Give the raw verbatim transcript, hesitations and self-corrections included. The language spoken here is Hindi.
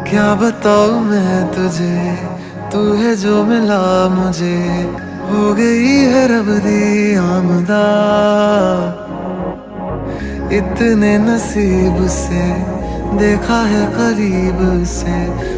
क्या बताऊं मैं तुझे, तू है जो मिला मुझे, हो गई है रब दी आमदा। इतने नसीब से देखा है करीब से।